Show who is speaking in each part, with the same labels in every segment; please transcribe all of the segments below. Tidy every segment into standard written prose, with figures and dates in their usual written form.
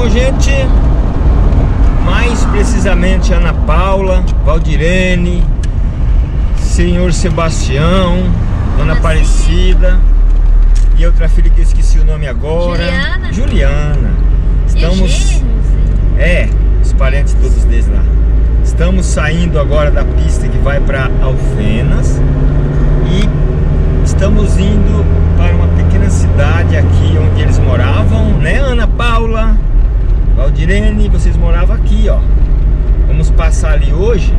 Speaker 1: Bom, gente, mais precisamente Ana Paula, Valdirene, Senhor Sebastião, Dona Aparecida e outra filha que eu esqueci o nome agora, Juliana. Estamos, os parentes todos deles lá. Estamos saindo agora da pista que vai para Alfenas e estamos indo para uma pequena cidade aqui onde eles moravam, né, Ana Paula, Valdirene, vocês moravam aqui, ó. Vamos passar ali hoje,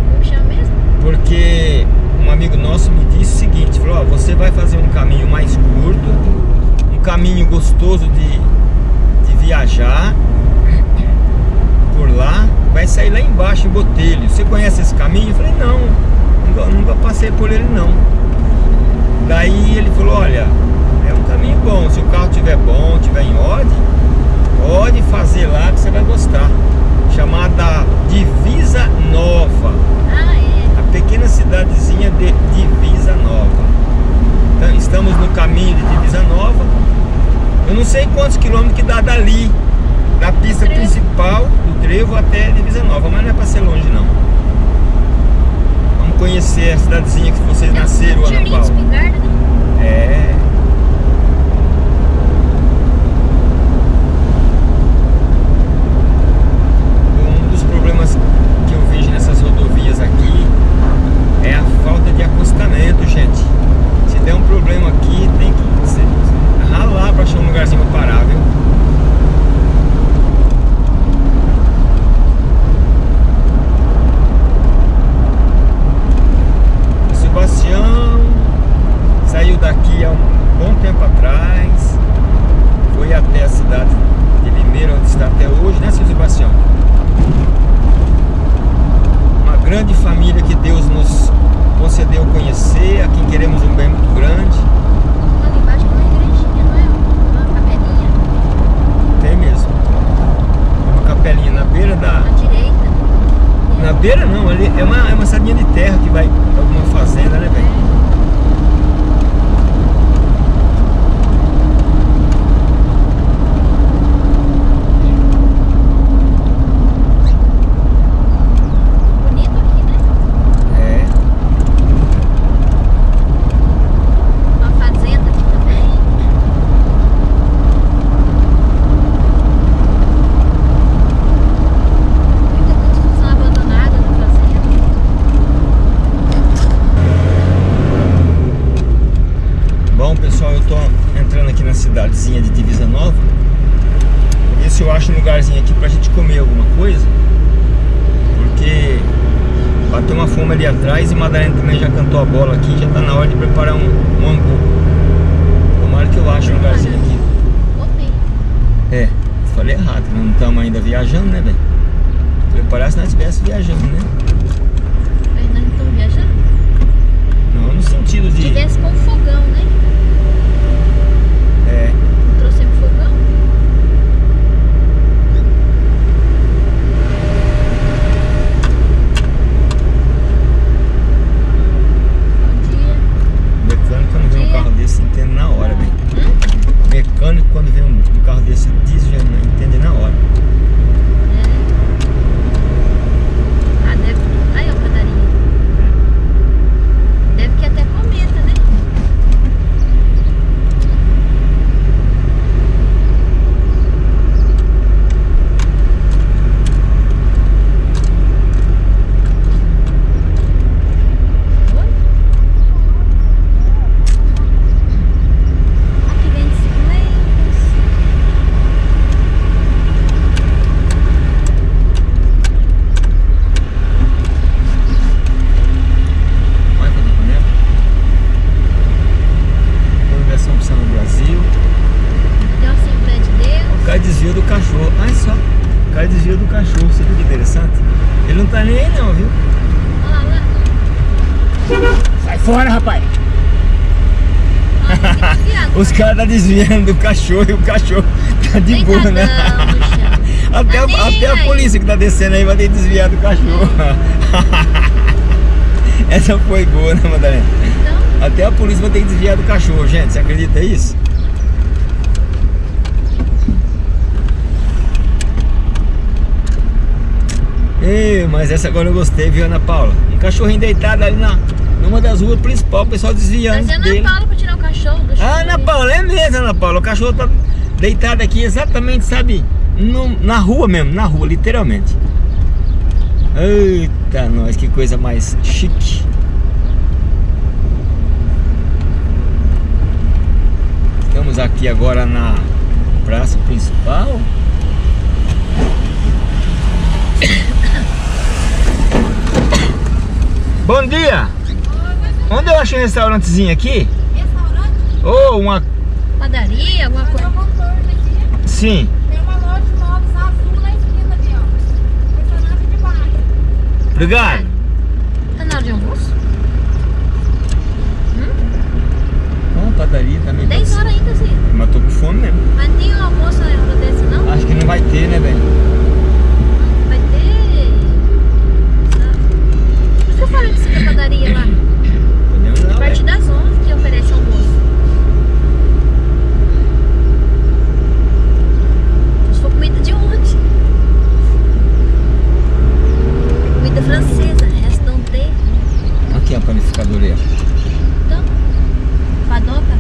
Speaker 1: porque um amigo nosso me disse o seguinte, falou, ó, você vai fazer um caminho mais curto, um caminho gostoso de viajar por lá, vai sair lá embaixo em Botelho. Você conhece esse caminho? Eu falei, não, nunca passei por ele não. Daí ele falou, olha, é um caminho bom, se o carro estiver bom, estiver em ordem, pode fazer lá que você vai gostar. Chamada Divisa Nova. A pequena cidadezinha de Divisa Nova. Então, estamos no caminho de Divisa Nova. Eu não sei quantos quilômetros que dá dali, da pista principal do trevo até Divisa Nova, mas não é para ser longe não. Vamos conhecer a cidadezinha que vocês nasceram, Ana Paula. É. Um dos problemas que eu vejo nessas rodovias aqui é a falta de acostamento, gente. Se der um problema aqui, tem que ralar para achar um lugarzinho para parar, viu? O Sebastião saiu daqui há um bom tempo atrás, foi até a cidade de Limeira, onde está até hoje, né, seu Sebastião? Uma grande família que Deus nos concedeu conhecer, a quem queremos um bem muito grande.
Speaker 2: Ali embaixo tem uma igrejinha, não é? Uma capelinha.
Speaker 1: Tem mesmo. Uma capelinha na beira da...
Speaker 2: À direita.
Speaker 1: Na beira não, ali é uma estradinha de terra que vai para alguma fazenda, né, velho?
Speaker 2: Bonito aqui, né?
Speaker 1: É.
Speaker 2: Uma fazenda aqui também. Muita construção abandonada na fazenda.
Speaker 1: Bom, pessoal, eu tô entrando aqui na cidadezinha de Divisa Nova. Vou ver se eu acho um lugarzinho aqui pra gente comer alguma coisa, porque bateu uma fome ali atrás e Madalena também já cantou a bola aqui, já tá na hora de preparar um hambúrguer. Tomara que eu ache um lugarzinho aqui.
Speaker 2: Comer.
Speaker 1: É, falei errado, não estamos ainda viajando, né, velho? Preparar se nós estivéssemos viajando, né?
Speaker 2: Mas nós não estamos viajando?
Speaker 1: Não, no sentido
Speaker 2: Se
Speaker 1: de...
Speaker 2: tivesse com fogão, né?
Speaker 1: É,
Speaker 2: Trouxemos fogão. Bom dia.
Speaker 1: mecânico quando vê um carro desse entende na hora, velho. Mecânico quando vê um carro desse diesel já não entende na hora.
Speaker 2: Ah, deve... Aí, ó, padaria. Deve que até comenta, né? Oi? Aqui vem bicicletas.
Speaker 1: Olha que documento. Organização Opção no Brasil.
Speaker 2: Tem uma Assembleia de Deus.
Speaker 1: O cara desvia do cachorro. Olha só. O cara desvia do cachorro. Você viu que interessante? Ele não tá nem aí não, viu?
Speaker 2: Olha lá,
Speaker 1: Sai fora, rapaz!
Speaker 2: lá. Tem que desviar.
Speaker 1: Os caras tá desviando do cachorro e o cachorro tá de
Speaker 2: Nem
Speaker 1: boa,
Speaker 2: tá
Speaker 1: né?
Speaker 2: dando no chão.
Speaker 1: Até,
Speaker 2: Tá nem
Speaker 1: até a
Speaker 2: aí.
Speaker 1: polícia que tá descendo aí vai ter que desviar do cachorro. Essa foi boa, né, Madalena?
Speaker 2: Então,
Speaker 1: Até a polícia vai ter que desviar do cachorro, gente. Você acredita nisso? Ei, mas essa agora eu gostei, viu, Ana Paula? Um cachorrinho deitado ali numa das ruas principais, o pessoal desviando
Speaker 2: Mas é
Speaker 1: dele.
Speaker 2: Ana Paula pra tirar o cachorro do chão.
Speaker 1: Ah, Ana Paula, é mesmo, Ana Paula. O cachorro tá deitado aqui exatamente, sabe? Na rua mesmo, na rua, literalmente. Eita, nós, que coisa mais chique. Estamos aqui agora na praça principal. Bom dia! Onde eu achei um restaurantezinho aqui?
Speaker 2: Restaurante?
Speaker 1: Ou uma...
Speaker 2: Padaria, alguma coisa?
Speaker 1: Sim.
Speaker 3: Tem uma loja de móveis azul na esquina ali, ó. Restaurante de baixo.
Speaker 1: Obrigado.
Speaker 2: Tá na hora de almoço?
Speaker 1: Uma padaria também.
Speaker 2: 10 horas ainda, sim.
Speaker 1: Mas tô com fome mesmo.
Speaker 2: Mas não tem um almoço na hora dessa, não?
Speaker 1: Acho que não vai ter, né, velho?
Speaker 2: Vai ter. Por isso que eu falei que você padaria lá.
Speaker 1: Podemos
Speaker 2: A
Speaker 1: não,
Speaker 2: partir
Speaker 1: velho.
Speaker 2: das 11 que oferece almoço. Se for comida de onde? Comida francesa, essa não tem.
Speaker 1: Aqui a panificadora aí.
Speaker 2: Então, padoca.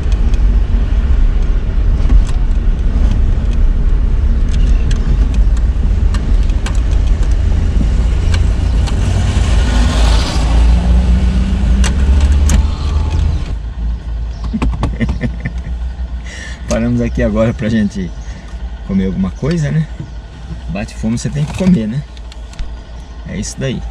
Speaker 1: Paramos aqui agora pra gente comer alguma coisa, né? Bate fome, você tem que comer, né? É isso daí.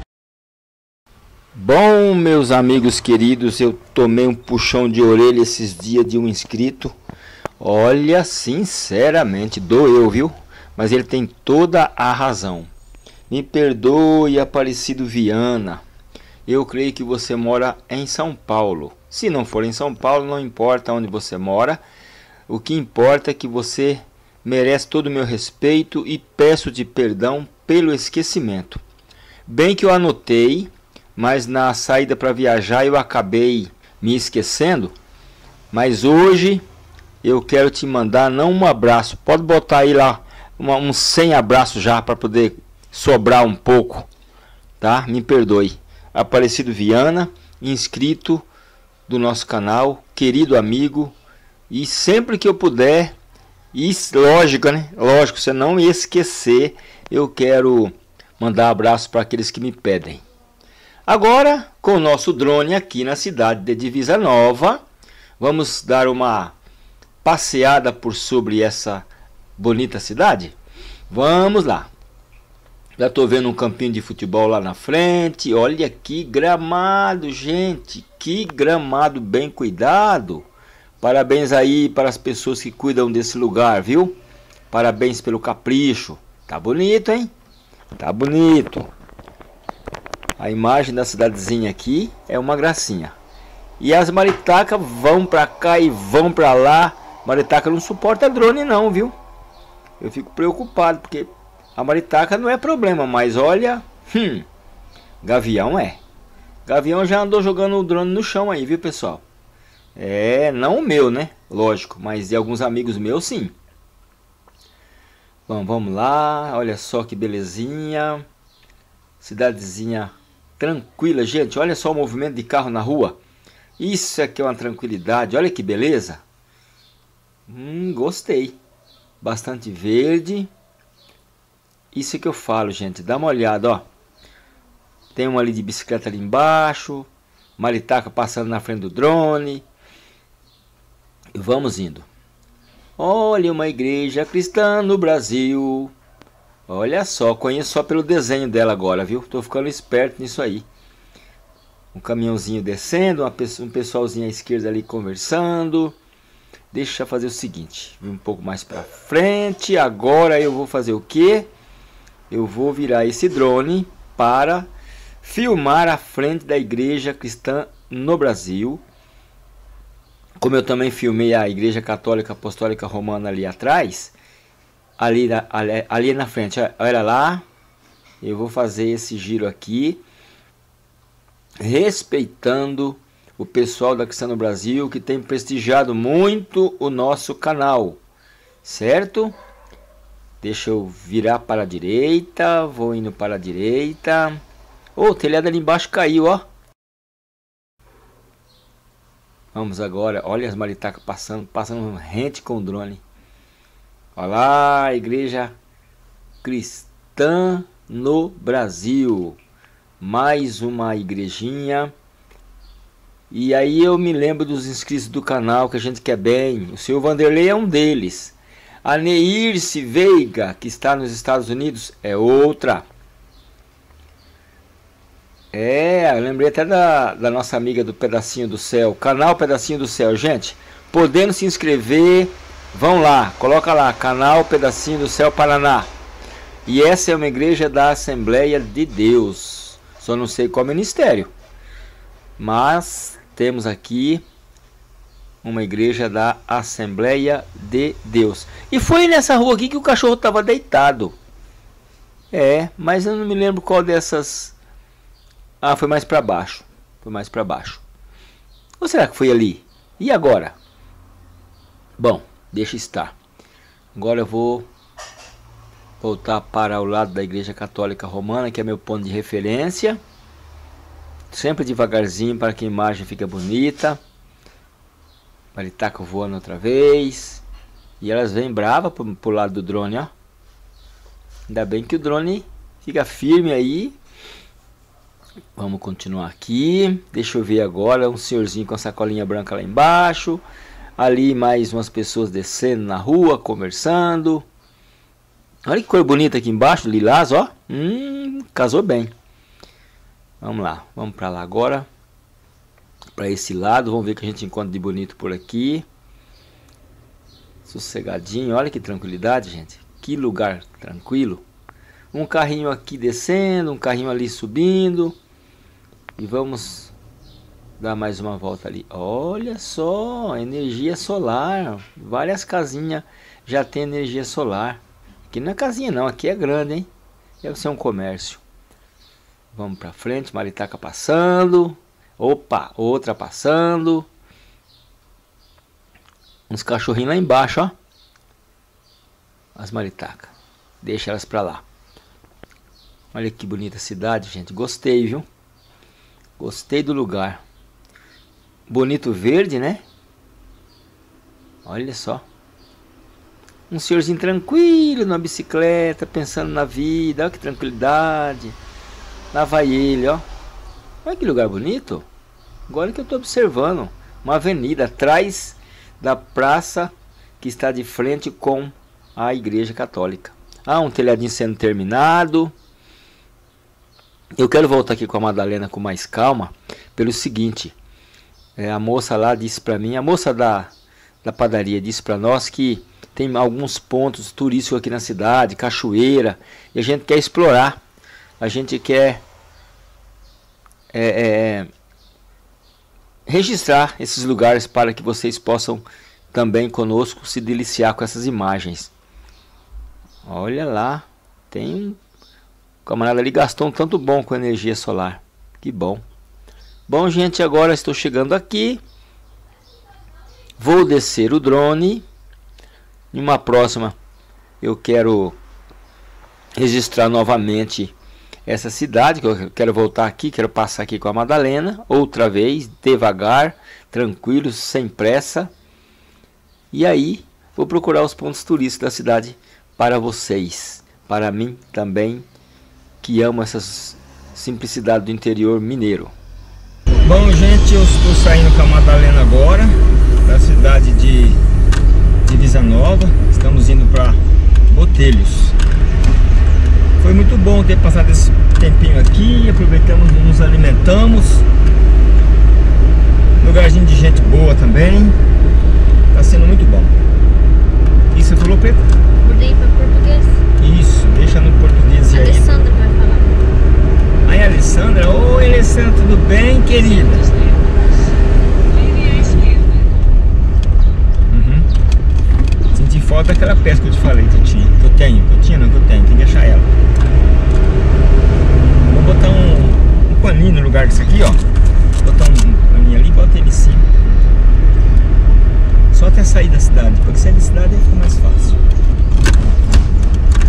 Speaker 1: Bom, meus amigos queridos, eu tomei um puxão de orelha esses dias de um inscrito. Olha, sinceramente, doeu, viu? Mas ele tem toda a razão. Me perdoe, Aparecido Viana. Eu creio que você mora em São Paulo. Se não for em São Paulo, não importa onde você mora. O que importa é que você merece todo o meu respeito e peço-te perdão pelo esquecimento. Bem que eu anotei, mas na saída para viajar eu acabei me esquecendo. Mas hoje eu quero te mandar não um abraço, pode botar aí lá uns 100 abraços já para poder sobrar um pouco, tá? Me perdoe. Aparecido Viana, inscrito do nosso canal, querido amigo. E sempre que eu puder, e lógico, né? Lógico, você não esquecer, eu quero mandar abraço para aqueles que me pedem. Agora, com o nosso drone aqui na cidade de Divisa Nova, vamos dar uma passeada por sobre essa bonita cidade? Vamos lá. Já estou vendo um campinho de futebol lá na frente. Olha que gramado, gente. Que gramado bem cuidado. Parabéns aí para as pessoas que cuidam desse lugar, viu? Parabéns pelo capricho. Tá bonito, hein? Tá bonito. A imagem da cidadezinha aqui é uma gracinha. E as maritacas vão pra cá e vão pra lá. Maritaca não suporta drone não, viu? Eu fico preocupado porque a maritaca não é problema, mas olha, gavião é. Gavião já andou jogando o drone no chão aí, viu, pessoal? É, não o meu, né? Lógico, mas de alguns amigos meus, sim. Bom, vamos lá. Olha só que belezinha. Cidadezinha tranquila, gente. Olha só o movimento de carro na rua. Isso aqui é uma tranquilidade. Olha que beleza. Gostei. Bastante verde. Isso que eu falo, gente. Dá uma olhada, ó. Tem uma ali de bicicleta ali embaixo. Maritaca passando na frente do drone. E vamos indo. Olha, uma igreja cristã no Brasil. Olha só, conheço só pelo desenho dela agora, viu? Tô ficando esperto nisso aí. Um caminhãozinho descendo, um pessoalzinho à esquerda ali conversando. Deixa eu fazer o seguinte, vir um pouco mais para frente. Agora eu vou fazer o quê? Eu vou virar esse drone para filmar a frente da igreja cristã no Brasil. Como eu também filmei a igreja católica apostólica romana ali atrás, ali na frente, olha lá, eu vou fazer esse giro aqui, respeitando o pessoal da Cristã no Brasil, que tem prestigiado muito o nosso canal, certo? Deixa eu virar para a direita. Vou indo para a direita. Oh, o telhado ali embaixo caiu, ó. Vamos agora. Olha as maritacas passando rente com o drone. Olha lá, Igreja Cristã no Brasil. Mais uma igrejinha. E aí eu me lembro dos inscritos do canal que a gente quer bem. O senhor Vanderlei é um deles. A Neirce Veiga, que está nos Estados Unidos, é outra. Eu lembrei até da nossa amiga do Pedacinho do Céu. Canal Pedacinho do Céu, gente. Podendo se inscrever, vão lá. Coloca lá, canal Pedacinho do Céu Paraná. E essa é uma igreja da Assembleia de Deus. Só não sei qual ministério. Mas temos aqui uma igreja da Assembleia de Deus. E foi nessa rua aqui que o cachorro estava deitado. Mas eu não me lembro qual dessas. Ah, foi mais para baixo. Foi mais para baixo. Ou será que foi ali? E agora? Bom, deixa estar. Agora eu vou voltar para o lado da Igreja Católica Romana, que é meu ponto de referência. Sempre devagarzinho para que a imagem fique bonita. Maritaca voando outra vez. E elas vêm bravas pro lado do drone, ó. Ainda bem que o drone fica firme aí. Vamos continuar aqui. Deixa eu ver agora um senhorzinho com a sacolinha branca lá embaixo. Ali mais umas pessoas descendo na rua, conversando. Olha que cor bonita aqui embaixo, lilás, ó. Casou bem. Vamos lá, vamos para lá agora. Para esse lado, vamos ver o que a gente encontra de bonito por aqui. Sossegadinho, olha que tranquilidade, gente. Que lugar tranquilo. Um carrinho aqui descendo, um carrinho ali subindo. E vamos dar mais uma volta ali. Olha só, energia solar. Várias casinhas já tem energia solar. Aqui não é casinha não, aqui é grande, hein? Deve ser um comércio. Vamos pra frente, maritaca passando. Opa, outra passando. Uns cachorrinhos lá embaixo, ó. As maritacas. Deixa elas pra lá. Olha que bonita cidade, gente. Gostei, viu? Gostei do lugar. Bonito verde, né? Olha só. Um senhorzinho tranquilo na bicicleta, pensando na vida. Olha que tranquilidade. Lá vai ele, ó. Olha que lugar bonito. Agora que eu estou observando. Uma avenida atrás da praça que está de frente com a Igreja Católica. Ah, um telhadinho sendo terminado. Eu quero voltar aqui com a Madalena com mais calma. Pelo seguinte. A moça lá disse para mim. A moça da padaria disse para nós que tem alguns pontos turísticos aqui na cidade. Cachoeira. E a gente quer explorar. A gente quer registrar esses lugares para que vocês possam também conosco se deliciar com essas imagens. Olha lá, tem um camarada ali gastou um tanto bom com energia solar. Que bom. Bom, gente, agora estou chegando aqui. Vou descer o drone. Em uma próxima eu quero registrar novamente essa cidade, que eu quero voltar aqui, quero passar aqui com a Madalena, outra vez, devagar, tranquilo, sem pressa. E aí, vou procurar os pontos turísticos da cidade para vocês, para mim também, que amo essa simplicidade do interior mineiro. Bom, gente, eu estou saindo com a Madalena agora, da cidade de Divisa Nova, estamos indo para Botelhos. Foi muito bom ter passado esse tempinho aqui, aproveitamos, nos alimentamos. Lugarzinho de gente boa também. Tá sendo muito bom. E você falou, Pedro?
Speaker 2: Mudei para português.
Speaker 1: Isso, deixa no português aí.
Speaker 2: Alessandra vai falar.
Speaker 1: Aí, Alessandra. Oi, Alessandra, tudo bem, querida? Senti falta daquela peça que eu te falei que eu tinha. Que eu tenho, tem que achar ela. Vou botar um paninho no lugar disso aqui, ó. Botar um paninho ali e bota ele em cima. Só até sair da cidade. Porque sair da cidade aí fica mais fácil.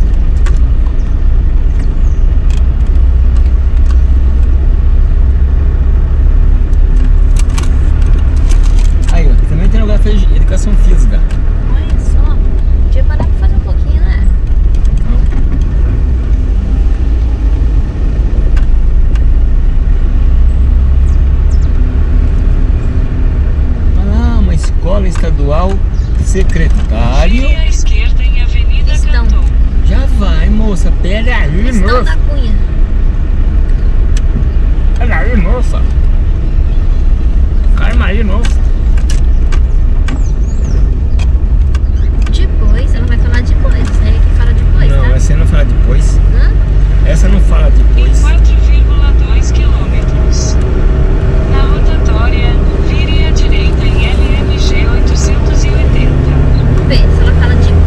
Speaker 1: atual secretário.
Speaker 4: Vire à esquerda em Avenida
Speaker 2: Estão.
Speaker 4: Canton.
Speaker 1: Já vai, moça. Pera aí,
Speaker 2: Estão
Speaker 1: moça.
Speaker 2: da Cunha.
Speaker 1: Pera aí, moça. Calma aí, moça.
Speaker 2: Depois, ela vai falar depois. Essa aí é que fala depois,
Speaker 1: Não,
Speaker 2: tá?
Speaker 1: essa não fala depois.
Speaker 2: Hã?
Speaker 1: Essa não fala
Speaker 4: Em
Speaker 1: depois.
Speaker 4: 4,2 quilômetros. Na rotatória, vire à direita em LMG 880.
Speaker 2: Vamos ver se ela fala depois.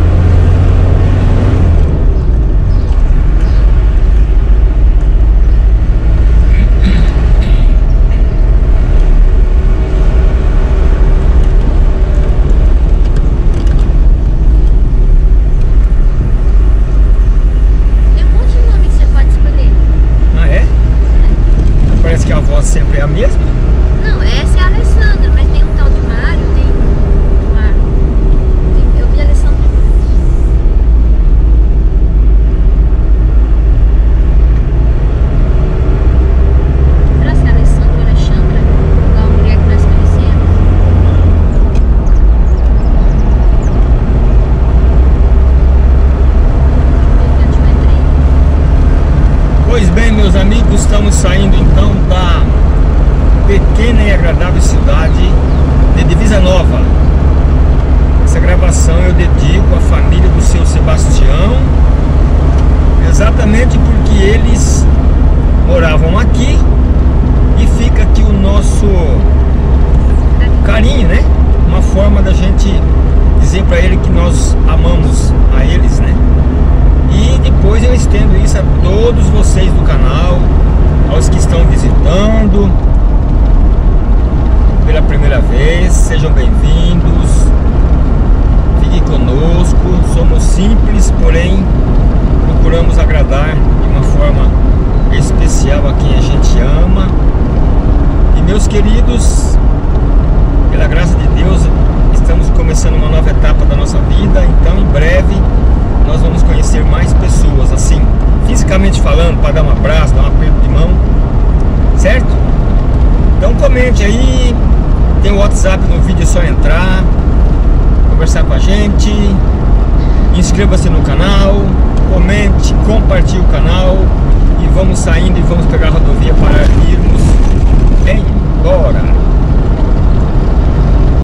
Speaker 2: Tem um monte de nome que você pode escolher.
Speaker 1: Ah, é? Parece que a voz sempre é a mesma.
Speaker 2: Não, essa é a Alessandra, mas tem um tal de Mário, tem um Mário. Eu vi a Alessandra demais. Será que é a Alessandra ou Alexandra? Igual a mulher que nós conhecemos? Eu te entrei.
Speaker 1: Pois bem, meus amigos, estamos saindo então da pequena e agradável cidade de Divisa Nova. Essa gravação eu dedico à família do seu Sebastião, exatamente porque eles moravam aqui e fica aqui o nosso carinho, né? Uma forma da gente dizer para ele que nós amamos a eles, né? E depois eu estendo isso a todos vocês do canal, aos que estão visitando pela primeira vez, sejam bem-vindos, fiquem conosco. Somos simples, porém procuramos agradar de uma forma especial a quem a gente ama. E meus queridos, pela graça de Deus, estamos começando uma nova etapa da nossa vida, então em breve nós vamos conhecer mais pessoas, assim, fisicamente falando, para dar um abraço, dar um aperto de mão, certo? Então comente aí, tem o WhatsApp no vídeo, é só entrar, conversar com a gente, inscreva-se no canal, comente, compartilhe o canal e vamos saindo e vamos pegar a rodovia para irmos embora.